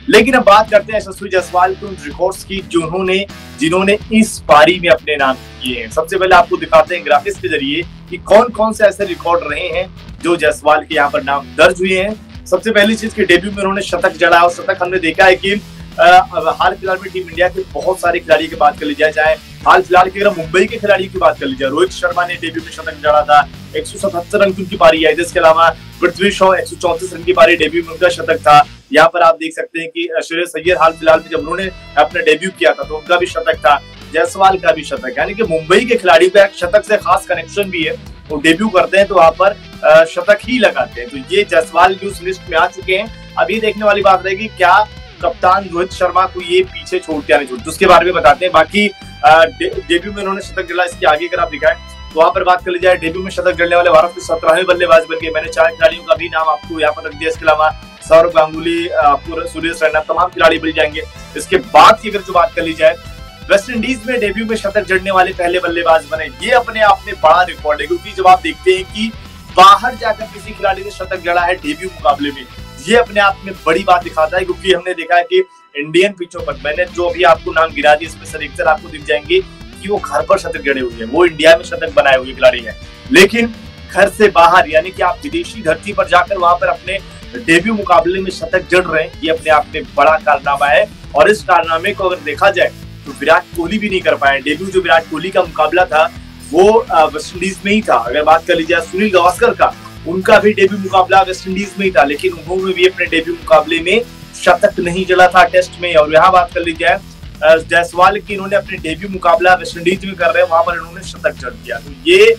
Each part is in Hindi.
लेकिन अब बात करते हैं यशस्वी जायसवाल के उन रिकॉर्ड्स की जिन्होंने इस पारी में अपने नाम किए हैं। सबसे पहले आपको दिखाते हैं ग्राफिक्स के जरिए कि कौन कौन से ऐसे रिकॉर्ड रहे हैं जो जायसवाल के यहाँ पर नाम दर्ज हुए हैं। सबसे पहली चीज के डेब्यू में उन्होंने शतक जड़ा, और शतक हमने देखा है कि हाल फिलहाल में टीम इंडिया के बहुत सारे खिलाड़ी की बात कर ली जाए, चाहे हाल फिलहाल की अगर मुंबई के खिलाड़ी की बात कर ली जाए, रोहित शर्मा ने डेब्यू में शतक जड़ा था, 177 रन की उनकी पारी आई। इसके अलावा पृथ्वी शॉ 134 रन की पारी डेब्यू में उनका शतक था। यहाँ पर आप देख सकते हैं कि श्रेयस अय्यर हाल फिलहाल में जब उन्होंने अपना डेब्यू किया था तो उनका भी शतक था, जायसवाल का भी शतक। यानी कि मुंबई के खिलाड़ी का शतक से खास कनेक्शन भी है। वो डेब्यू करते हैं तो वहां पर शतक ही लगाते हैं। तो ये जायसवाल भी उस लिस्ट में आ चुके हैं। अब ये देखने वाली बात रहेगी क्या कप्तान रोहित शर्मा को ये पीछे छोड़ के आने छोड़ते, उसके बारे में बताते हैं। बाकी डेब्यू में उन्होंने शतक जड़ा, इसके आगे अगर आप दिखाएं तो वहां पर बात कर ली जाए, डेब्यू में शतक जड़ने वाले भारत के 17वें बल्लेबाज बन गए। मैंने 4 खिलाड़ियों का भी नाम आपको यहाँ पर रख दिया। इसके अलावा सौरव गांगुली, सुरेश रैना, तमाम खिलाड़ी मिल जाएंगे। इसके बाद की अगर जो बात कर ली जाए, वेस्ट इंडीज में डेब्यू में शतक जड़ने वाले पहले बल्लेबाज बने। ये अपने आप में बड़ा रिकॉर्ड है, क्योंकि जब आप देखते हैं कि बाहर जाकर किसी खिलाड़ी ने शतक जड़ा है डेब्यू मुकाबले में, ये अपने आप में बड़ी बात दिखाता है। क्योंकि हमने देखा है कि इंडियन पिचों पर, मैंने जो अभी आपको नाम गिरा दिए इसमें से अक्सर आपको दिख जाएंगे कि वो घर पर शतक जड़े हुए हैं, वो इंडिया में शतक बनाए हुए खिलाड़ी हैं। लेकिन घर से बाहर, यानी कि आप विदेशी धरती पर जाकर वहां पर अपने डेब्यू मुकाबले में शतक जड़ रहे हैं, ये अपने आप में बड़ा कारनामा है। और इस कारनामे को अगर देखा जाए तो विराट कोहली भी नहीं कर पाए। डेब्यू जो विराट कोहली का मुकाबला था वो वेस्ट इंडीज में ही था। अगर बात कर ली जाए सुनील गावस्कर का, उनका भी डेब्यू मुकाबला वेस्ट इंडीज में ही था, लेकिन उन्होंने भी अपने डेब्यू मुकाबले में शतक नहीं जड़ा था टेस्ट में। और यहाँ बात कर ली जाए जायसवाल की, इन्होंने अपने डेब्यू मुकाबला वेस्ट इंडीज में कर रहे हैं, वहां पर इन्होंने शतक जड़ दिया। तो ये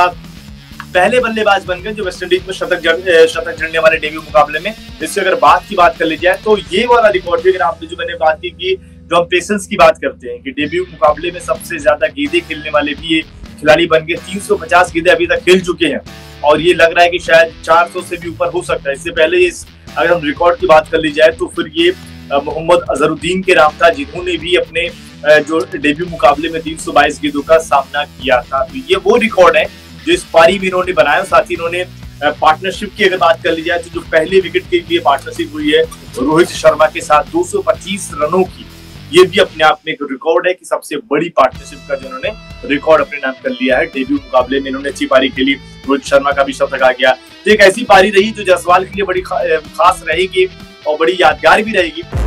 पहले बल्लेबाज बन गए जो वेस्ट इंडीज में शतक जड़ने वाले डेब्यू मुकाबले में। इससे अगर बात कर ली जाए तो ये वाला रिकॉर्ड भी, अगर आपने जो मैंने बात की जो हम पेसेंस की बात करते हैं कि डेब्यू मुकाबले में सबसे ज्यादा गेंदें खेलने वाले भी ये खिलाड़ी बन गए। 350 गेंदें अभी तक खेल चुके हैं, और ये लग रहा है कि शायद 400 से भी ऊपर हो सकता है। इससे पहले अगर हम रिकॉर्ड की बात कर ली जाए तो फिर ये मोहम्मद अजहरुद्दीन के नाम था, जिन्होंने भी अपने जो डेब्यू मुकाबले में 322 गेंदों का सामना किया था। तो ये वो रिकॉर्ड है जो इस पारी में इन्होंने बनाया। साथ ही इन्होंने पार्टनरशिप की अगर बात कर ली जाए तो जो पहले विकेट के लिए पार्टनरशिप हुई है रोहित शर्मा के साथ 225 रनों की, ये भी अपने आप में एक रिकॉर्ड है कि सबसे बड़ी पार्टनरशिप का जो इन्होंने रिकॉर्ड अपने नाम कर लिया है। डेब्यू मुकाबले में इन्होंने अच्छी पारी खेली, रोहित शर्मा का भी शतक आ गया। तो एक ऐसी पारी रही जो जायसवाल के लिए बड़ी खास रहेगी और बड़ी यादगार भी रहेगी।